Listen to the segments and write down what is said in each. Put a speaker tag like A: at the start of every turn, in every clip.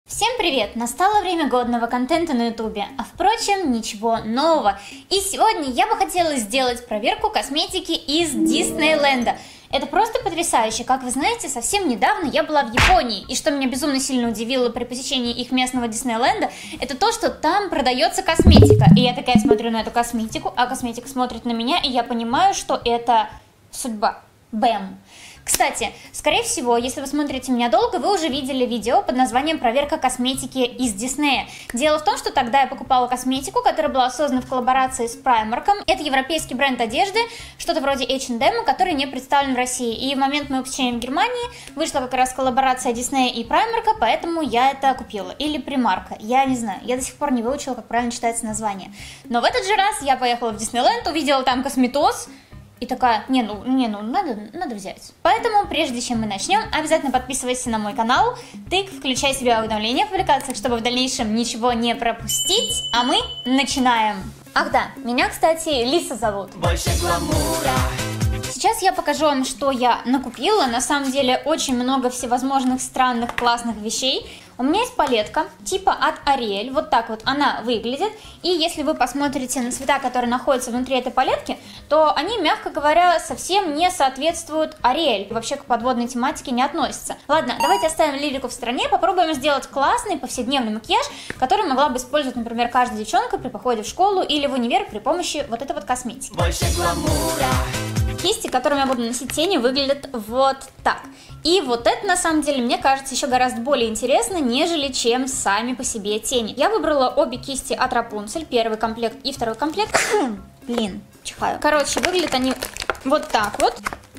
A: Всем привет! Настало время годного контента на ютубе, а впрочем, ничего нового. И сегодня я бы хотела сделать проверку косметики из Диснейленда. Это просто потрясающе. Как вы знаете, совсем недавно я была в Японии, и что меня безумно сильно удивило при посещении их местного Диснейленда, это то, что там продается косметика. И я такая смотрю на эту косметику, а косметика смотрит на меня, и я понимаю, что это судьба. Бэм! Кстати, скорее всего, если вы смотрите меня долго, вы уже видели видео под названием «Проверка косметики из Диснея». Дело в том, что тогда я покупала косметику, которая была создана в коллаборации с Primark. Это европейский бренд одежды, что-то вроде H&M, который не представлен в России. И в момент моего посещения в Германии вышла как раз коллаборация Диснея и Primark, поэтому я это купила. Или Primark, я не знаю, я до сих пор не выучила, как правильно читается название. Но в этот же раз я поехала в Диснейленд, увидела там косметоз, и такая, надо взять. Поэтому, прежде чем мы начнем, обязательно подписывайся на мой канал, включай себе уведомления в публикациях, чтобы в дальнейшем ничего не пропустить, а мы начинаем. Ах да, меня, кстати, Лиса зовут.
B: Больше гламура.
A: Сейчас я покажу вам, что я накупила. На самом деле очень много всевозможных странных классных вещей. У меня есть палетка типа от Ариэль, вот так вот она выглядит. И если вы посмотрите на цвета, которые находятся внутри этой палетки, то они, мягко говоря, совсем не соответствуют Ариэль. Вообще к подводной тематике не относятся. Ладно, давайте оставим лирику в стороне, попробуем сделать классный повседневный макияж, который могла бы использовать, например, каждая девчонка при походе в школу или в универ при помощи вот этой вот косметики.
B: Больше гламура.
A: Кисти, которыми я буду носить тени, выглядят вот так. И вот это, на самом деле, мне кажется, еще гораздо более интересно, нежели чем сами по себе тени. Я выбрала обе кисти от Рапунцель, первый комплект и второй комплект. Блин, чихаю. Короче, выглядят они вот так вот.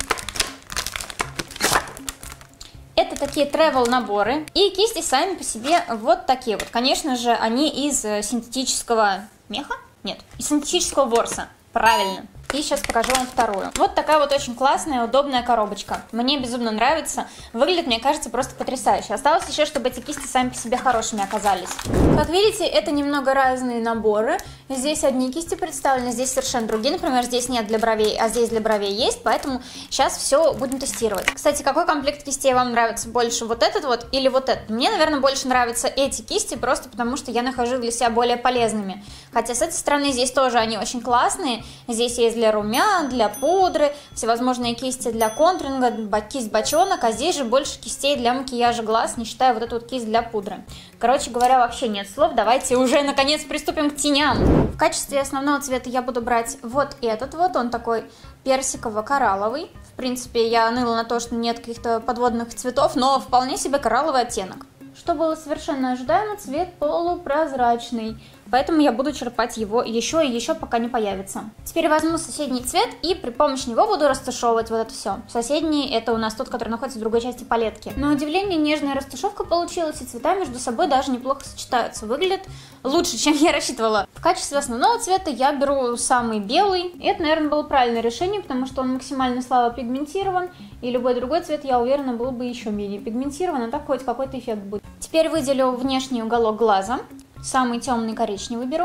A: Это такие travel наборы. И кисти сами по себе вот такие вот. Конечно же, они из синтетического меха? Нет, из синтетического ворса. Правильно. И сейчас покажу вам вторую. Вот такая вот очень классная, удобная коробочка. Мне безумно нравится. Выглядит, мне кажется, просто потрясающе. Осталось еще, чтобы эти кисти сами по себе хорошими оказались. Как видите, это немного разные наборы. Здесь одни кисти представлены, здесь совершенно другие. Например, здесь нет для бровей, а здесь для бровей есть. Поэтому сейчас все будем тестировать. Кстати, какой комплект кистей вам нравится больше? Вот этот вот или вот этот? Мне, наверное, больше нравятся эти кисти, просто потому что я нахожу для себя более полезными. Хотя с этой стороны здесь тоже они очень классные. Здесь есть для румян, для пудры, всевозможные кисти для контуринга, кисть бочонок, а здесь же больше кистей для макияжа глаз, не считая вот эту вот кисть для пудры. Короче говоря, вообще нет слов, давайте уже наконец приступим к теням. В качестве основного цвета я буду брать вот этот вот, он такой персиково-коралловый. В принципе, я ныла на то, что нет каких-то подводных цветов, но вполне себе коралловый оттенок. Что было совершенно ожидаемо, цвет полупрозрачный. Поэтому я буду черпать его еще и еще, пока не появится. Теперь возьму соседний цвет и при помощи него буду растушевывать вот это все. Соседний — это у нас тот, который находится в другой части палетки. На удивление, нежная растушевка получилась, и цвета между собой даже неплохо сочетаются. Выглядит лучше, чем я рассчитывала. В качестве основного цвета я беру самый белый. И это, наверное, было правильное решение, потому что он максимально слабо пигментирован. И любой другой цвет, я уверена, был бы еще менее пигментирован, а так хоть какой-то эффект будет. Теперь выделю внешний уголок глаза. Самый темный коричневый беру.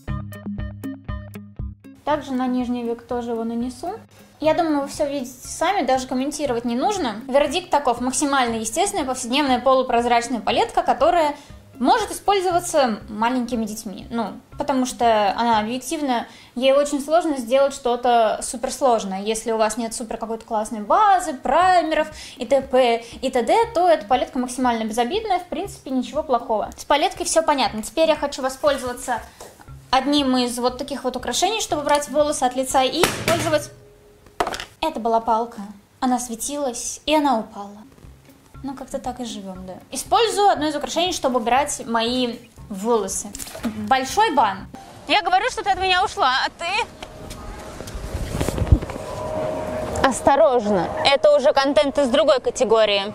A: Также на нижний век тоже его нанесу. Я думаю, вы все видите сами, даже комментировать не нужно. Вердикт таков: максимально естественная повседневная полупрозрачная палетка, которая может использоваться маленькими детьми. Потому что она объективно, ей очень сложно сделать что-то суперсложное. Если у вас нет супер какой-то классной базы, праймеров и т.п. и т.д., то эта палетка максимально безобидная, в принципе, ничего плохого. С палеткой все понятно. Теперь я хочу воспользоваться одним из вот таких вот украшений, чтобы брать волосы от лица и использовать... Это была палка. Она светилась, и она упала. Как-то так и живем, да. Использую одно из украшений, чтобы убирать мои волосы. Большой бан. Я говорю, что ты от меня ушла, а ты... Осторожно, это уже контент из другой категории.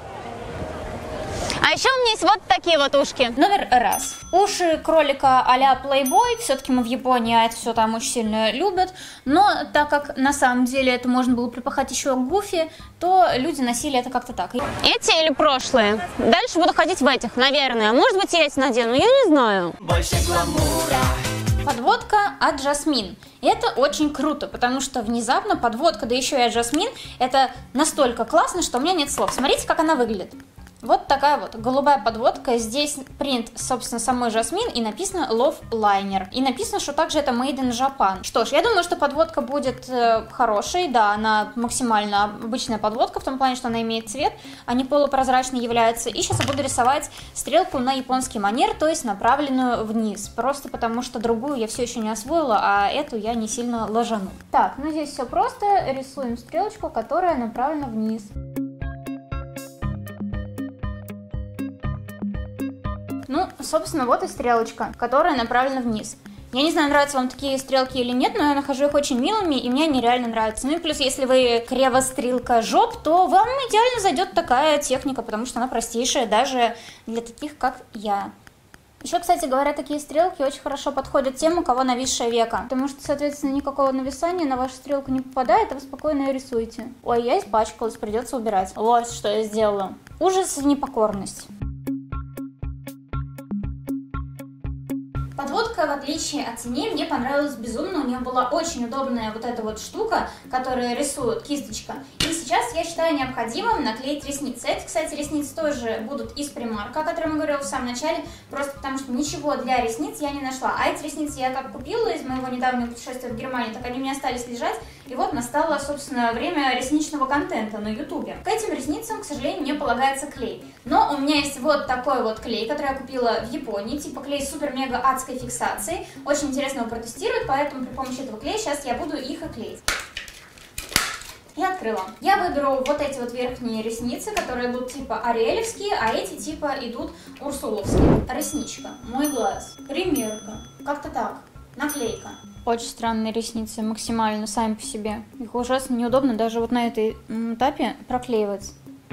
A: А еще у меня есть вот такие вот ушки. Номер раз. Уши кролика а-ля Playboy. Все-таки мы в Японии, а это все там очень сильно любят. Но так как на самом деле это можно было припахать еще к Гуфи, то люди носили это как-то так. Эти или прошлые? Дальше буду ходить в этих, наверное. Может быть, я эти надену, я не знаю.
B: Больше гламура.
A: Подводка от Жасмин. Это очень круто, потому что внезапно подводка, да еще и от Жасмин, это настолько классно, что у меня нет слов. Смотрите, как она выглядит. Вот такая вот голубая подводка. Здесь принт, собственно, самой Жасмин и написано Love Liner. И написано, что также это Made in Japan. Что ж, я думаю, что подводка будет хорошей. Да, она максимально обычная подводка, в том плане, что она имеет цвет, а не полупрозрачной является. И сейчас я буду рисовать стрелку на японский манер, то есть направленную вниз. Просто потому, что другую я все еще не освоила, а эту я не сильно ложану. Так, ну здесь все просто. Рисуем стрелочку, которая направлена вниз. Ну, собственно, вот и стрелочка, которая направлена вниз. Я не знаю, нравятся вам такие стрелки или нет, но я нахожу их очень милыми, и мне они реально нравятся. Ну и плюс, если вы кривострелка-жоп, то вам идеально зайдет такая техника, потому что она простейшая даже для таких, как я. Еще, кстати говоря, такие стрелки очень хорошо подходят тем, у кого нависшее веко, потому что, соответственно, никакого нависания на вашу стрелку не попадает, а вы спокойно ее рисуете. Ой, я испачкалась, придется убирать. Вот что я сделала. Ужас и непокорность. Подводка, в отличие от теней, мне понравилась безумно. У нее была очень удобная вот эта вот штука, которая рисует, кисточка. И сейчас я считаю необходимым наклеить ресницы. Эти, кстати, ресницы тоже будут из примарка, о котором я говорила в самом начале, просто потому что ничего для ресниц я не нашла. А эти ресницы я как купила из моего недавнего путешествия в Германию, так они у меня остались лежать. И вот настало, собственно, время ресничного контента на ютубе. К этим ресницам, к сожалению, мне полагается клей. Но у меня есть вот такой вот клей, который я купила в Японии, типа клей супер-мега-адской фиксации. Очень интересно его протестировать, поэтому при помощи этого клея сейчас я буду их оклеить. И открыла. Я выберу вот эти вот верхние ресницы, которые идут типа ариэлевские, а эти типа идут урсуловские. Ресничка, мой глаз, примерка, как-то так, наклейка. Очень странные ресницы, максимально сами по себе. Их ужасно неудобно даже вот на этой этапе проклеивать.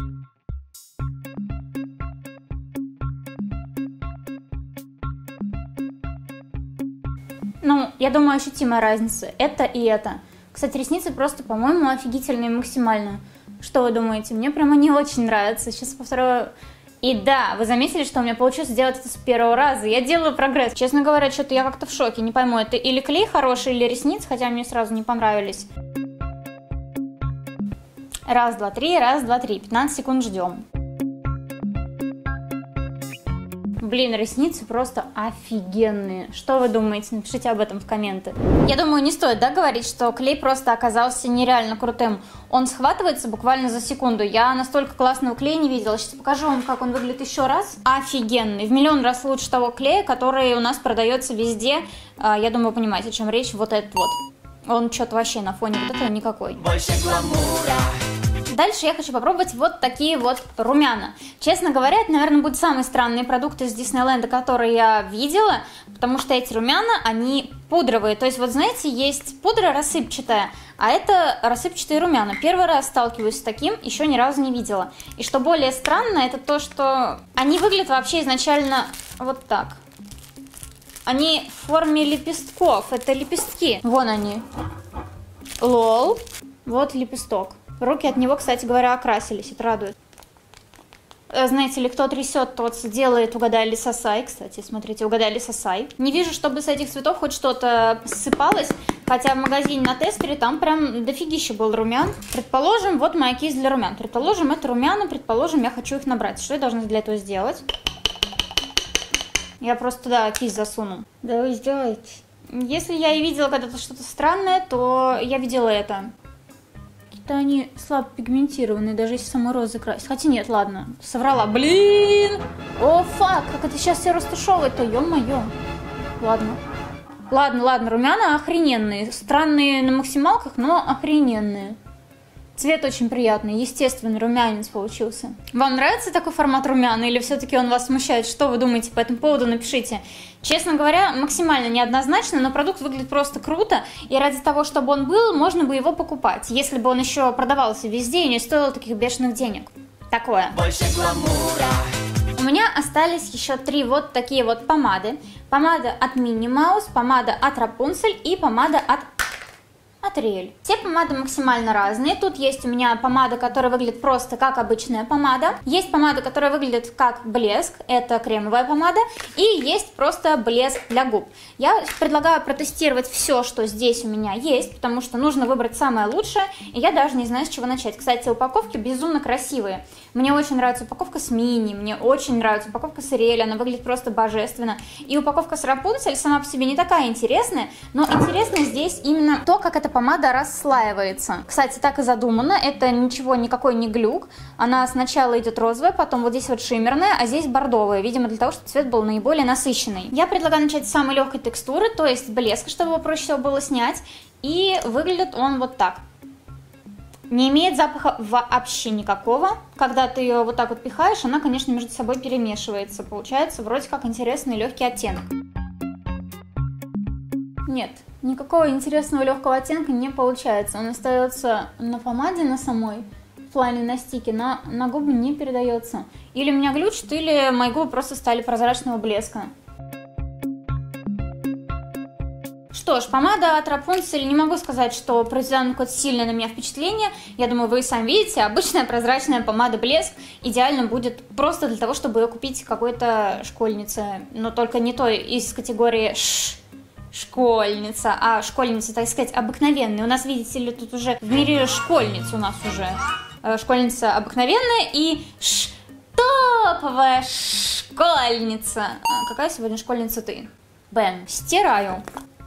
A: Ну, я думаю, ощутимая разница. Это и это. Кстати, ресницы просто, по-моему, офигительные максимально. Что вы думаете? Мне прямо не очень нравится. Сейчас повторю. И да, вы заметили, что у меня получилось сделать это с первого раза. Я делаю прогресс. Честно говоря, что-то я как-то в шоке. Не пойму, это или клей хороший, или ресницы, хотя мне сразу не понравились. Раз, два, три, раз, два, три. 15 секунд ждем. Блин, ресницы просто офигенные. Что вы думаете? Напишите об этом в комменты. Я думаю, не стоит, да, говорить, что клей просто оказался нереально крутым. Он схватывается буквально за секунду. Я настолько классного клея не видела. Сейчас покажу вам, как он выглядит еще раз. Офигенный. В миллион раз лучше того клея, который у нас продается везде. Я думаю, вы понимаете, о чем речь. Вот этот вот. Он что-то вообще на фоне вот этого никакой.
B: Больше гламура.
A: Дальше я хочу попробовать вот такие вот румяна. Честно говоря, это, наверное, будут самые странные продукты из Диснейленда, которые я видела, потому что эти румяна, они пудровые. То есть, вот знаете, есть пудра рассыпчатая, а это рассыпчатые румяна. Первый раз сталкиваюсь с таким, еще ни разу не видела. И что более странно, это то, что они выглядят вообще изначально вот так. Они в форме лепестков, это лепестки. Вон они. Лол. Вот лепесток. Руки от него, кстати говоря, окрасились, это радует. Знаете ли, кто трясет, тот делает угадали сосай. Кстати, смотрите, угадали сосай. Не вижу, чтобы с этих цветов хоть что-то ссыпалось, хотя в магазине на тестере там прям дофигища был румян. Предположим, вот моя кисть для румян. Предположим, это румяна, предположим, я хочу их набрать. Что я должна для этого сделать? Я просто туда кисть засуну. Да вы издеваетесь. Если я и видела когда-то что-то странное, то я видела это. Они слабо пигментированные, даже если саму розу красить. Хотя нет, ладно, соврала. Блин! О, фак, как это сейчас все растушевывает-то, ё-моё. Ладно. Ладно, румяна охрененные. Странные на максималках, но охрененные. Цвет очень приятный, естественный румянец получился. Вам нравится такой формат румяна или все-таки он вас смущает? Что вы думаете по этому поводу? Напишите. Честно говоря, максимально неоднозначно, но продукт выглядит просто круто, и ради того, чтобы он был, можно бы его покупать, если бы он еще продавался везде и не стоил таких бешеных денег. Такое.
B: Больше гламура.
A: У меня остались еще 3 вот такие вот помады. Помада от Minnie Mouse, помада от Rapunzel и помада от от Риэль. Все помады максимально разные. Тут есть у меня помада, которая выглядит просто как обычная помада. Есть помада, которая выглядит как блеск. Это кремовая помада. И есть просто блеск для губ. Я предлагаю протестировать все, что здесь у меня есть, потому что нужно выбрать самое лучшее. И я даже не знаю, с чего начать. Кстати, упаковки безумно красивые. Мне очень нравится упаковка с Мини. Мне очень нравится упаковка с Риэль. Она выглядит просто божественно. И упаковка с Рапунцель сама по себе не такая интересная. Но интересно здесь именно то, как эта помада расслаивается. Кстати, так и задумано. Это ничего, никакой не глюк. Она сначала идет розовая, потом вот здесь вот шиммерная, а здесь бордовая. Видимо, для того, чтобы цвет был наиболее насыщенный. Я предлагаю начать с самой легкой текстуры, то есть блеска, чтобы его проще всего было снять. И выглядит он вот так. Не имеет запаха вообще никакого. Когда ты ее вот так вот пихаешь, она, конечно, между собой перемешивается. Получается вроде как интересный легкий оттенок. Нет, никакого интересного легкого оттенка не получается. Он остается на помаде, на самой, в плане на стике, но на губы не передается. Или меня глючит, или мои губы просто стали прозрачного блеска. Что ж, помада от Рапунцель, не могу сказать, что произвела какое-то сильное на меня впечатление. Я думаю, вы и сами видите, обычная прозрачная помада блеск идеально будет просто для того, чтобы ее купить какой-то школьнице, но только не той из категории школьница, а школьница, так сказать, обыкновенная. У нас, видите ли, тут уже в мире школьниц у нас уже. Школьница обыкновенная и топовая школьница. Какая сегодня школьница ты? Бэм, стираю.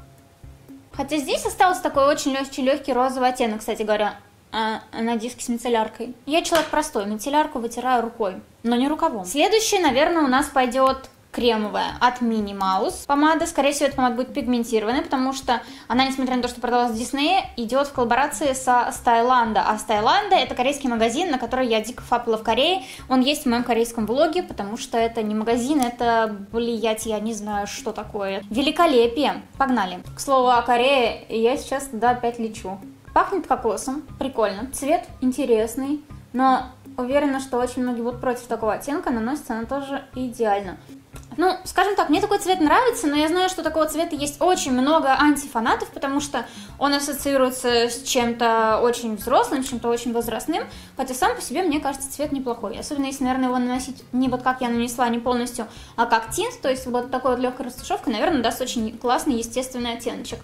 A: Хотя здесь остался такой очень легкий розовый оттенок, кстати говоря, на диске с мицелляркой. Я человек простой, мицеллярку вытираю рукой, но не рукавом. Следующая, наверное, у нас пойдет кремовая от Minnie Mouse. Помада, скорее всего, эта помада будет пигментированная, потому что она, несмотря на то, что продалась в Диснее, идет в коллаборации со Стайланда. А Стайланда — это корейский магазин, на который я дико фапала в Корее. Он есть в моем корейском влоге, потому что это не магазин, это, блять, я не знаю, что такое. Великолепие. Погнали. К слову о Корее, я сейчас туда опять лечу. Пахнет кокосом, прикольно. Цвет интересный, но уверена, что очень многие будут против такого оттенка, наносится она тоже идеально. Ну, скажем так, мне такой цвет нравится, но я знаю, что такого цвета есть очень много антифанатов, потому что он ассоциируется с чем-то очень взрослым, с чем-то очень возрастным, хотя сам по себе, мне кажется, цвет неплохой. Особенно если, наверное, его наносить не вот как я нанесла, не полностью, а как тинт, то есть вот такой вот легкой растушевкой, наверное, даст очень классный естественный оттеночек.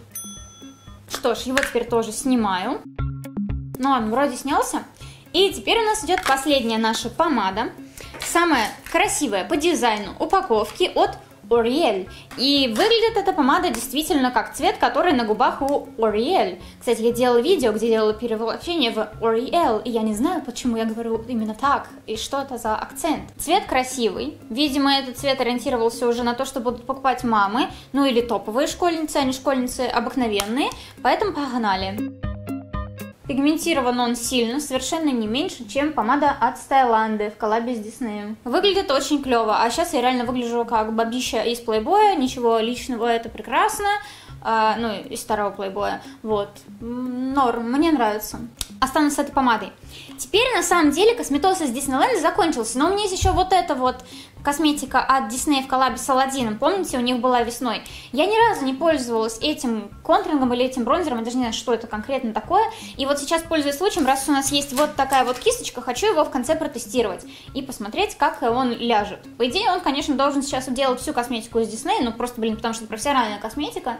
A: Что ж, его теперь тоже снимаю. Ну ладно, вроде снялся. И теперь у нас идет последняя наша помада. Самая красивая по дизайну упаковки от L'Oréal. И выглядит эта помада действительно как цвет, который на губах у L'Oréal. Кстати, я делала видео, где делала перевоплощение в L'Oréal, и я не знаю, почему я говорю именно так, и что это за акцент. Цвет красивый. Видимо, этот цвет ориентировался уже на то, что будут покупать мамы, ну или топовые школьницы, а не школьницы обыкновенные, поэтому погнали. Пигментирован он сильно, совершенно не меньше, чем помада от Стайланды в коллабе с Диснеем. Выглядит очень клево, а сейчас я реально выгляжу как бабища из Плейбоя, ничего личного, это прекрасно, ну, из старого Плейбоя, вот, норм, мне нравится. Останусь с этой помадой. Теперь, на самом деле, косметоз из Диснейленда закончился, но у меня есть еще вот эта вот косметика от Диснея в коллабе с Аладдином, помните, у них была весной. Я ни разу не пользовалась этим контурингом или этим бронзером, я даже не знаю, что это конкретно такое. И вот сейчас, пользуясь случаем, раз у нас есть вот такая вот кисточка, хочу его в конце протестировать и посмотреть, как он ляжет. По идее, он, конечно, должен сейчас делать всю косметику из Диснея, ну просто, блин, потому что это профессиональная косметика.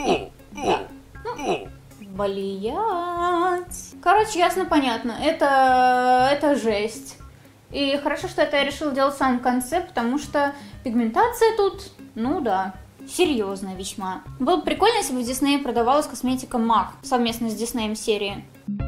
A: Блять. Короче, ясно, понятно. Это жесть. И хорошо, что это я решила делать в самом конце, потому что пигментация тут, ну да, серьезная весьма. Было бы прикольно, если бы в Диснее продавалась косметика MAC совместно с Диснеем серии.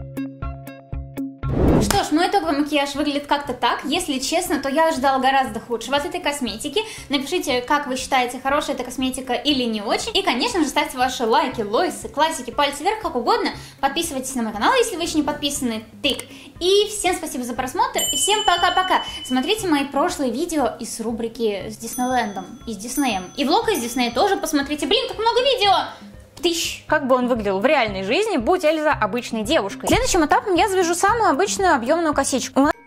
A: Что ж, ну итоговый макияж выглядит как-то так. Если честно, то я ожидала гораздо худшего от этой косметики. Напишите, как вы считаете, хорошая эта косметика или не очень. И, конечно же, ставьте ваши лайки, лойсы, классики, пальцы вверх, как угодно. Подписывайтесь на мой канал, если вы еще не подписаны. Тык. И всем спасибо за просмотр. И всем пока-пока. Смотрите мои прошлые видео из рубрики с Диснейлендом и с Диснеем. И влог из Диснея тоже посмотрите. Блин, так много видео! Как бы он выглядел в реальной жизни, будь Эльза обычной девушкой. Следующим этапом я завяжу самую обычную объемную косичку.